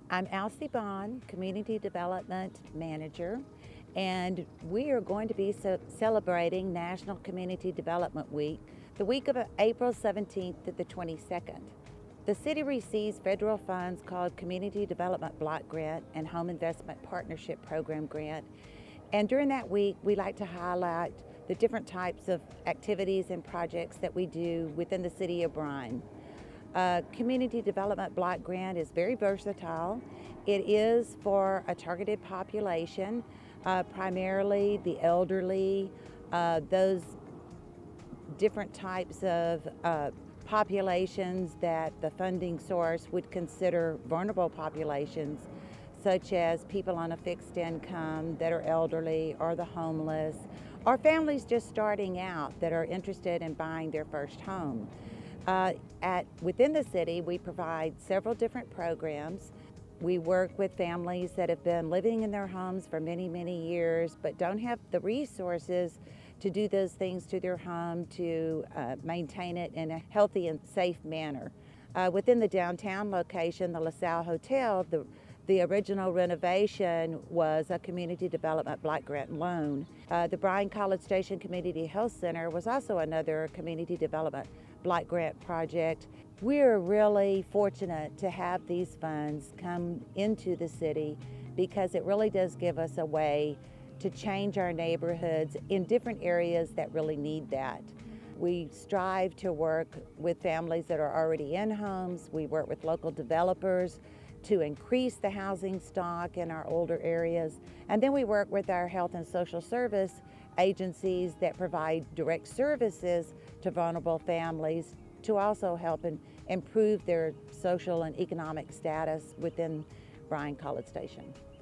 I'm Alcie Bond, Community Development Manager, and we are going to be celebrating National Community Development Week, the week of April 17th to the 22nd. The city receives federal funds called Community Development Block Grant and Home Investment Partnership Program Grant. And during that week, we like to highlight the different types of activities and projects that we do within the city of Bryan. Community Development Block Grant is very versatile. It is for a targeted population, primarily the elderly, those different types of populations that the funding source would consider vulnerable populations, such as people on a fixed income that are elderly, or the homeless, or families just starting out that are interested in buying their first home. Within the city, we provide several different programs. We work with families that have been living in their homes for many, many years, but don't have the resources to do those things to their home to maintain it in a healthy and safe manner. Within the downtown location, the LaSalle Hotel, the original renovation was a community development block grant loan. The Bryan College Station Community Health Center was also another community development block grant project. We're really fortunate to have these funds come into the city because it really does give us a way to change our neighborhoods in different areas that really need that. We strive to work with families that are already in homes. We work with local developers to increase the housing stock in our older areas. And then we work with our health and social service agencies that provide direct services to vulnerable families to also help and improve their social and economic status within Bryan College Station.